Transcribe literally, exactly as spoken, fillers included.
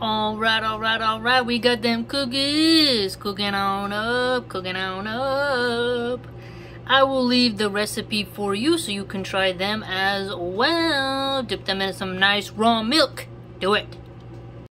Alright, alright, alright, we got them cookies cooking on up, cooking on up. I will leave the recipe for you so you can try them as well. Dip them in some nice raw milk. Do it.